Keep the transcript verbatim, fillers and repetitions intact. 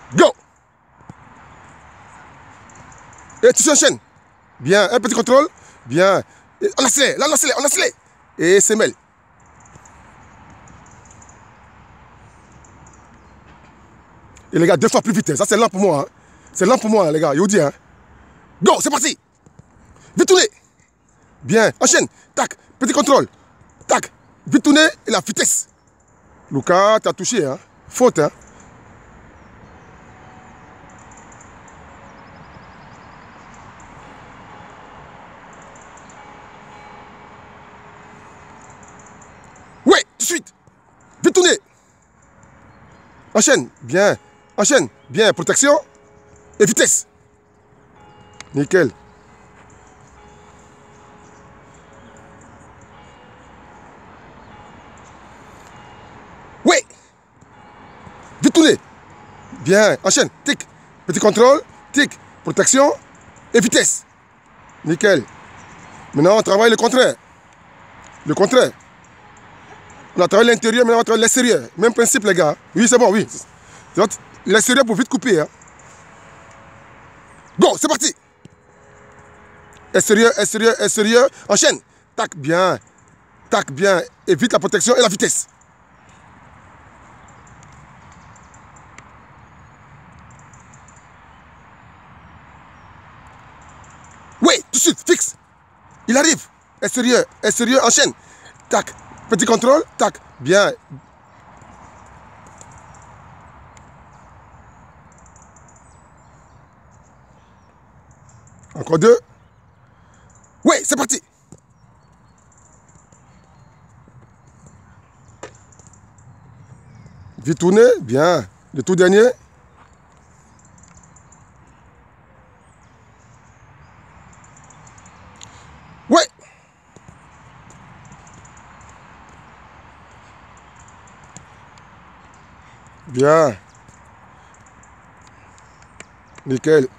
Go. Et tu enchaînes. Bien, un petit contrôle. Bien. Et on accélère, là on accélère, on accélère. Et semelle. Et les gars, deux fois plus vite. Ça c'est lent pour moi. Hein. C'est lent pour moi, hein, les gars. Je vous dis. Hein. Go, c'est parti. Vite tourner. Bien, enchaîne. Tac, petit contrôle. Tac, vite tourner et la vitesse. Lucas, tu as touché. Hein. Faute. Hein. Ouais, tout de suite. Vite tourner. Enchaîne. Bien. Enchaîne. Bien. Protection et vitesse. Nickel. Ouais. Vite tourner. Bien. Enchaîne. Tic. Petit contrôle. Tic. Protection et vitesse. Nickel. Maintenant, on travaille le contraire. Le contraire. On a travaillé l'intérieur, maintenant on va travailler l'extérieur. Même principe, les gars. Oui, c'est bon, oui. L'extérieur pour vite couper. Hein. Go, c'est parti. Extérieur, extérieur, extérieur. Enchaîne. Tac, bien. Tac, bien. Évite la protection et la vitesse. Oui, tout de suite, fixe. Il arrive. Extérieur, extérieur, enchaîne. Tac. Petit contrôle, tac, bien. Encore deux. Oui, c'est parti. Vite tourner, bien. Le tout dernier. Oui. Bien. Nickel.